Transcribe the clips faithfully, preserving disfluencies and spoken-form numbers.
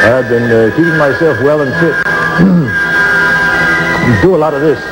I've been uh, keeping myself well and fit. Do a lot of this.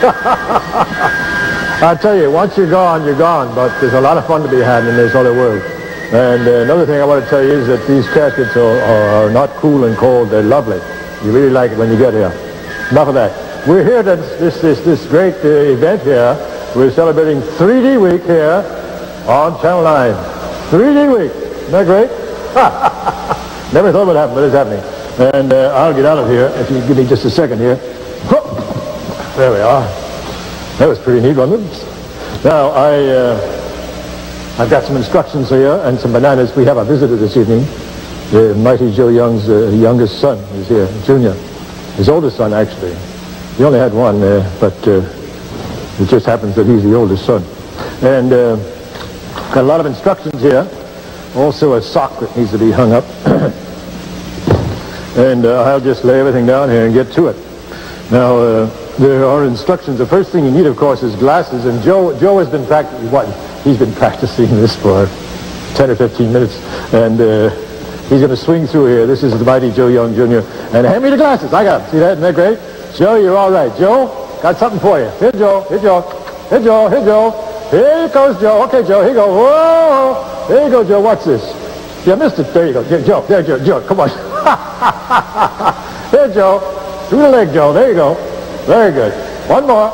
I tell you, once you're gone, you're gone. But there's a lot of fun to be had in this other world. And uh, another thing I want to tell you is that these caskets are, are, are not cool and cold. They're lovely. You really like it when you get here. Enough of that. We're here at this, this, this great uh, event here. We're celebrating three D Week here on Channel nine. three D Week. Isn't that great? Never thought it would happen, but it's happening. And uh, I'll get out of here if you give me just a second here. There we are. That was pretty neat, wasn't it? Now, I, uh, I've got some instructions here and some bananas. We have a visitor this evening. The mighty Joe Young's uh, youngest son is here, Junior. His oldest son, actually. He only had one, uh, but uh, it just happens that he's the oldest son. And uh, got a lot of instructions here. Also a sock that needs to be hung up. And uh, I'll just lay everything down here and get to it. Now, uh, there are instructions. The first thing you need, of course, is glasses. And Joe, Joe has been practicing, what? He's been practicing this for ten or fifteen minutes. And uh, he's going to swing through here. This is the mighty Joe Young, Junior And hand me the glasses. I got them. See that? Isn't that great? Joe, you're all right. Joe, got something for you. Here, Joe. Here, Joe. Here, Joe. Here, Joe. Here goes Joe. Okay, Joe. Here you go. Whoa. There you go, Joe. Watch this. You missed it. There you go. Here, Joe. There, Joe. Joe. Come on. Here, Joe. Through the leg, Joe. There you go. Very good. One more.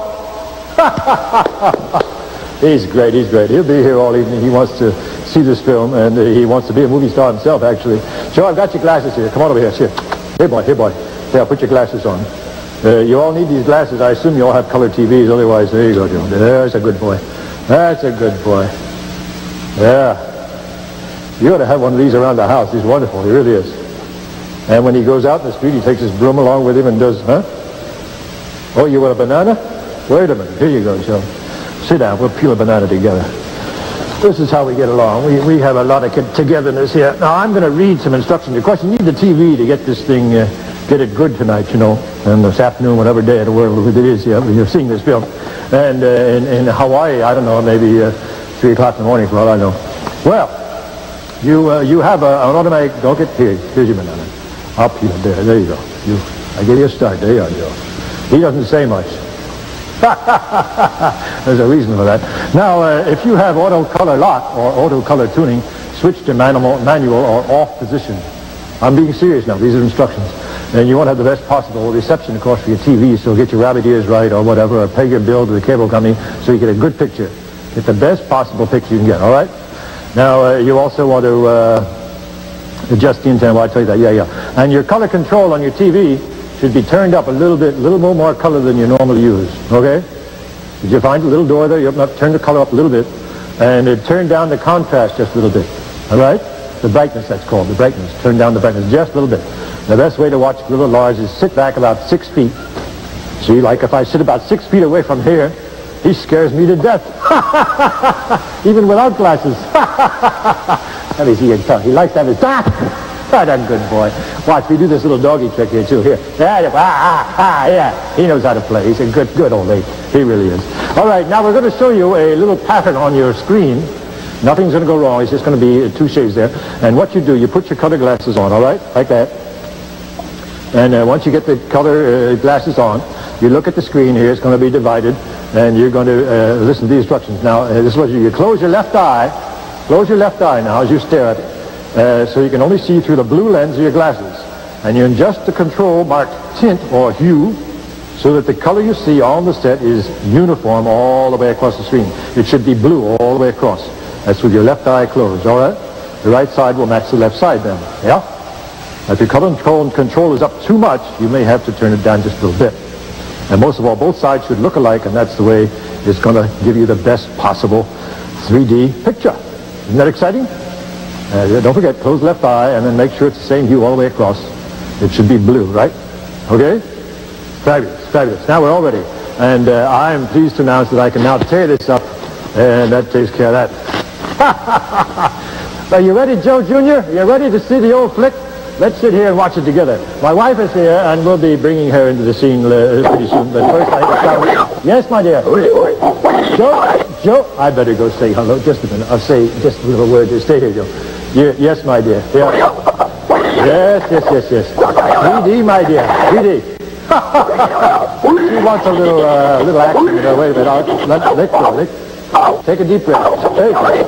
He's great. He's great. He'll be here all evening. He wants to see this film, and uh, he wants to be a movie star himself, actually. Joe, I've got your glasses here. Come on over here. Here. Here, boy. Here, boy. There, put your glasses on. Uh, you all need these glasses. I assume you all have color T Vs. Otherwise, there you go, Joe. There's a good boy. That's a good boy. Yeah. You ought to have one of these around the house. He's wonderful. He really is. And when he goes out in the street, he takes his broom along with him and does, huh? Oh, you want a banana? Wait a minute. Here you go, Joe. Sit down. We'll peel a banana together. This is how we get along. We, we have a lot of togetherness here. Now, I'm going to read some instructions. Of course, you need the T V to get this thing, uh, get it good tonight, you know, and this afternoon, whatever day of the world it is, yeah, when you're seeing this film. And uh, in, in Hawaii, I don't know, maybe uh, three o'clock in the morning for all I know. Well, you uh, you have a, an automatic, don't get, here, here's your banana. I'll peel it there, there you go. You, I gave you a start, there you are, Joe. He doesn't say much. There's a reason for that. Now, uh, if you have auto color lock or auto color tuning, switch to manual, manual or off position. I'm being serious now. These are instructions. And you want to have the best possible reception, of course, for your T V, so get your rabbit ears right or whatever, or pay your bill to the cable company so you get a good picture. Get the best possible picture you can get, all right? Now, uh, you also want to uh, adjust the antenna. Well, I'll tell you that. Yeah, yeah. And your color control on your T V should be turned up a little bit, a little more, more color than you normally use, okay? Did you find a little door there? You open up, turn the color up a little bit, and uh, turn down the contrast just a little bit, all right? The brightness, that's called, the brightness. Turn down the brightness just a little bit. The best way to watch Gorilla Lars is sit back about six feet. See, like if I sit about six feet away from here, he scares me to death. Even without glasses. Let me see your tongue. He likes to have his tongue. Oh, that's a good boy. Watch, we do this little doggy trick here, too. Here. Ah, ah, ah, yeah. He knows how to play. He's a good, good old ape. He really is. All right, now we're going to show you a little pattern on your screen. Nothing's going to go wrong. It's just going to be two shades there. And what you do, you put your color glasses on, all right? Like that. And uh, once you get the color uh, glasses on, you look at the screen here. It's going to be divided. And you're going to uh, listen to the instructions. Now, uh, this is what you do. You close your left eye. Close your left eye now as you stare at it. Uh, so you can only see through the blue lens of your glasses. And you adjust the control marked tint or hue so that the color you see on the set is uniform all the way across the screen. It should be blue all the way across. That's with your left eye closed, all right? The right side will match the left side then, yeah? If your color control, control is up too much, you may have to turn it down just a little bit. And most of all, both sides should look alike, and that's the way it's going to give you the best possible three D picture. Isn't that exciting? Uh, don't forget, close left eye, and then make sure it's the same hue all the way across. It should be blue, right? Okay? Fabulous, fabulous. Now we're all ready. And uh, I am pleased to announce that I can now tear this up, and that takes care of that. Are you ready, Joe Junior? Are you ready to see the old flick? Let's sit here and watch it together. My wife is here, and we'll be bringing her into the scene uh, pretty soon. But first, I have to start. Yes, my dear. Joe, Joe, I better go say hello. Just a minute. I'll say just a little word. Just stay here, Joe. You, yes, my dear. Yeah. Yes, yes, yes, yes. three D, my dear. three D. She wants a little, uh, little action in her. Wait a minute. I'll, let, let go. Let, take a deep breath. Take it.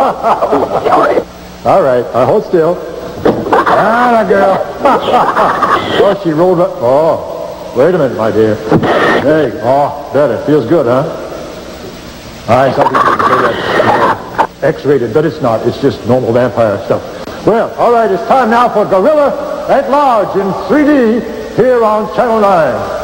All right. Uh, hold still. Ah, girl. Oh, she rolled up. Oh, wait a minute, my dear. There you go. Oh, better. Feels good, huh? All right, some people say that's uh, X-rated, but it's not. It's just normal vampire stuff. Well, all right, it's time now for Gorilla at Large in three D here on Channel nine.